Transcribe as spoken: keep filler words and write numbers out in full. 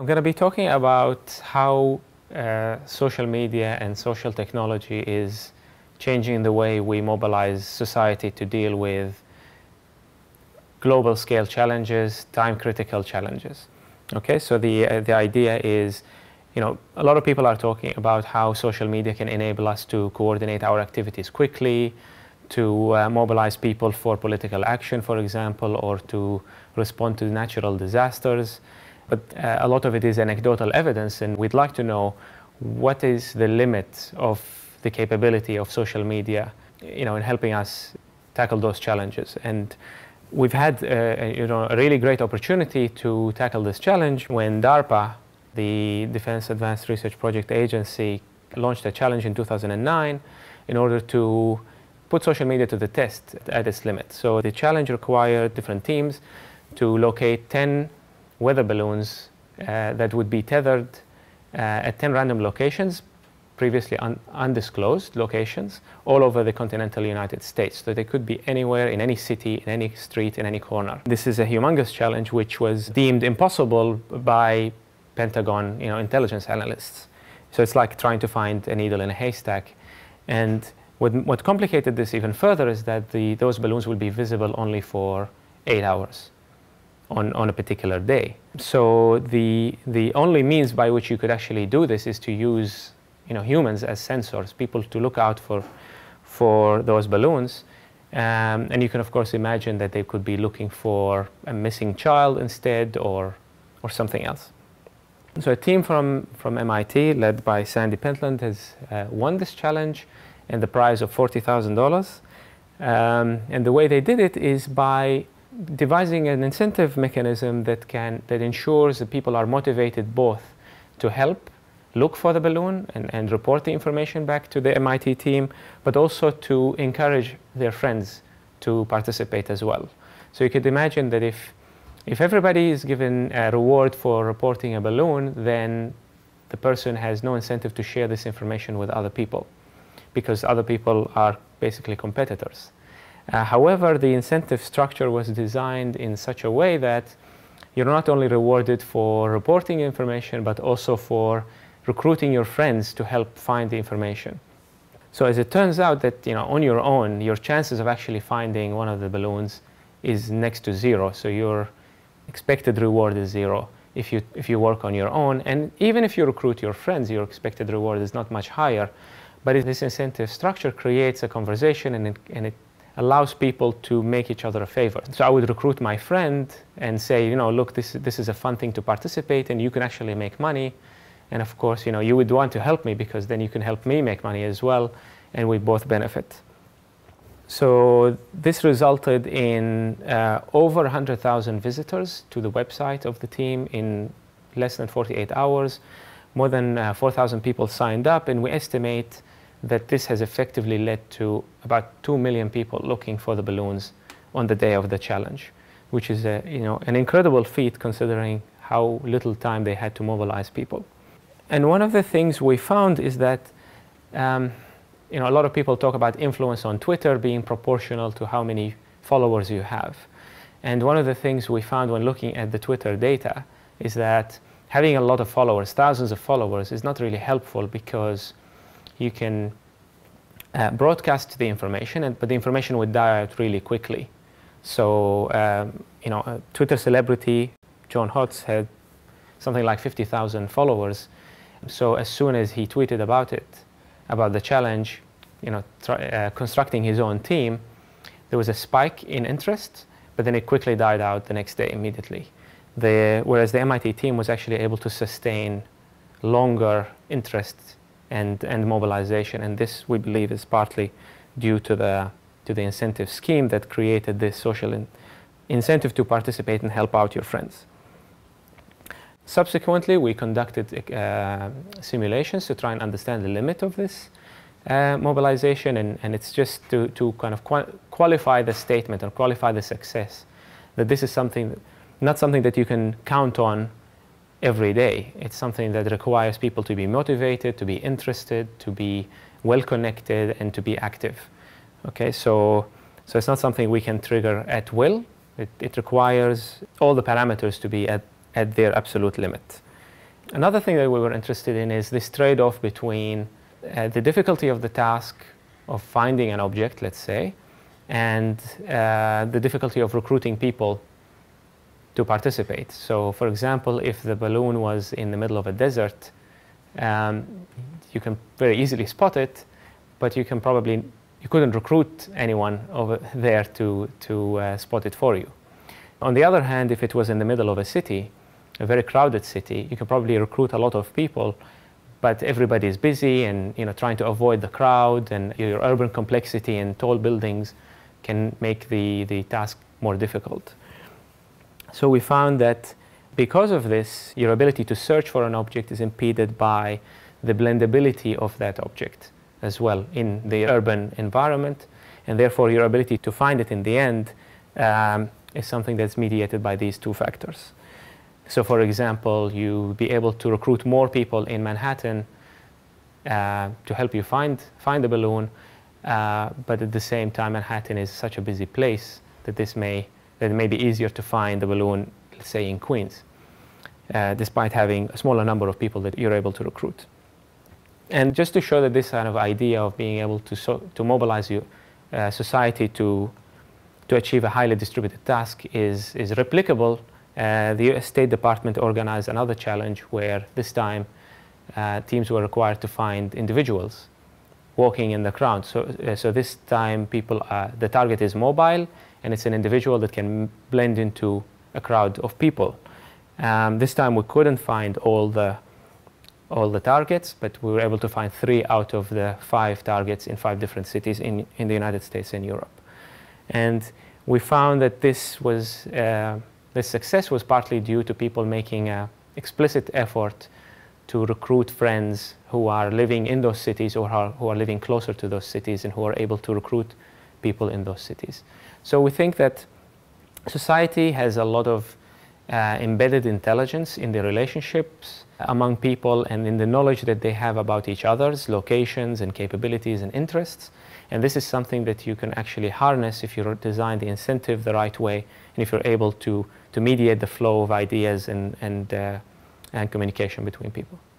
I'm going to be talking about how uh, social media and social technology is changing the way we mobilize society to deal with global scale challenges, time critical challenges. Okay, so the, uh, the idea is, you know, a lot of people are talking about how social media can enable us to coordinate our activities quickly, to uh, mobilize people for political action, for example, or to respond to natural disasters. But uh, a lot of it is anecdotal evidence, and we'd like to know what is the limit of the capability of social media, you know, in helping us tackle those challenges. And we've had, uh, you know, a really great opportunity to tackle this challenge when DARPA, the Defense Advanced Research Project Agency, launched a challenge in two thousand nine in order to put social media to the test at its limit. So the challenge required different teams to locate ten weather balloons uh, that would be tethered uh, at ten random locations, previously un undisclosed locations, all over the continental United States. So they could be anywhere, in any city, in any street, in any corner. This is a humongous challenge which was deemed impossible by Pentagon, you know, intelligence analysts. So it's like trying to find a needle in a haystack. And what, what complicated this even further is that the, those balloons will be visible only for eight hours. On, on a particular day. So the, the only means by which you could actually do this is to use, you know, humans as sensors, people to look out for, for those balloons. Um, and you can, of course, imagine that they could be looking for a missing child instead, or, or something else. So a team from, from M I T, led by Sandy Pentland, has uh, won this challenge and the prize of forty thousand dollars. Um, and the way they did it is by devising an incentive mechanism that can that ensures that people are motivated both to help look for the balloon and, and report the information back to the M I T team, but also to encourage their friends to participate as well. So you could imagine that if if everybody is given a reward for reporting a balloon, then the person has no incentive to share this information with other people, because other people are basically competitors. Uh, however, the incentive structure was designed in such a way that you're not only rewarded for reporting information, but also for recruiting your friends to help find the information. So as it turns out that, you know, on your own, your chances of actually finding one of the balloons is next to zero. So your expected reward is zero if you, if you work on your own. And even if you recruit your friends, your expected reward is not much higher. But this incentive structure creates a conversation, and it, and it allows people to make each other a favor. So I would recruit my friend and say, you know, look, this, this is a fun thing to participate in. You can actually make money. And of course, you know, you would want to help me, because then you can help me make money as well, and we both benefit. So this resulted in uh, over one hundred thousand visitors to the website of the team in less than forty-eight hours. More than uh, four thousand people signed up, and we estimate that this has effectively led to about two million people looking for the balloons on the day of the challenge, which is a, you know, an incredible feat considering how little time they had to mobilize people. And one of the things we found is that um, you know, a lot of people talk about influence on Twitter being proportional to how many followers you have. And one of the things we found when looking at the Twitter data is that having a lot of followers, thousands of followers, is not really helpful, because you can uh, broadcast the information, and, but the information would die out really quickly. So, um, you know, a Twitter celebrity, John Hotz, had something like fifty thousand followers. So as soon as he tweeted about it, about the challenge, you know, try, uh, constructing his own team, there was a spike in interest, but then it quickly died out the next day immediately. The, whereas the M I T team was actually able to sustain longer interest and, and mobilization, and this, we believe, is partly due to the, to the incentive scheme that created this social in, incentive to participate and help out your friends. Subsequently, we conducted uh, simulations to try and understand the limit of this uh, mobilization, and, and it's just to, to kind of qual qualify the statement or qualify the success, that this is something, that, not something that you can count on every day. It's something that requires people to be motivated, to be interested, to be well connected, and to be active. Okay, so, so it's not something we can trigger at will. It, it requires all the parameters to be at, at their absolute limit. Another thing that we were interested in is this trade-off between uh, the difficulty of the task of finding an object, let's say, and uh, the difficulty of recruiting people to participate. So, for example, if the balloon was in the middle of a desert, um, you can very easily spot it, but you can probably, you couldn't recruit anyone over there to, to uh, spot it for you. On the other hand, if it was in the middle of a city, a very crowded city, you can probably recruit a lot of people, but everybody is busy and, you know, trying to avoid the crowd, and your urban complexity and tall buildings can make the, the task more difficult. So we found that because of this, your ability to search for an object is impeded by the blendability of that object as well in the urban environment, and therefore your ability to find it in the end um, is something that's mediated by these two factors. So, for example, you'll be able to recruit more people in Manhattan uh, to help you find, find the balloon, uh, but at the same time, Manhattan is such a busy place that this may, that it may be easier to find the balloon, let's say, in Queens, uh, despite having a smaller number of people that you're able to recruit. And just to show that this kind of idea of being able to, so, to mobilize you, uh, society to, to achieve a highly distributed task is, is replicable, Uh, the U S State Department organized another challenge where this time uh, teams were required to find individuals walking in the crowd. So, uh, so this time people, uh, the target is mobile, and it's an individual that can blend into a crowd of people. Um, this time we couldn't find all the, all the targets, but we were able to find three out of the five targets in five different cities in, in the United States and Europe. And we found that this was uh, This success was partly due to people making an explicit effort to recruit friends who are living in those cities or are, who are living closer to those cities and who are able to recruit people in those cities. So we think that society has a lot of uh, embedded intelligence in the relationships among people and in the knowledge that they have about each other's locations and capabilities and interests. And this is something that you can actually harness if you design the incentive the right way and if you're able to, to mediate the flow of ideas and, and, uh, and communication between people.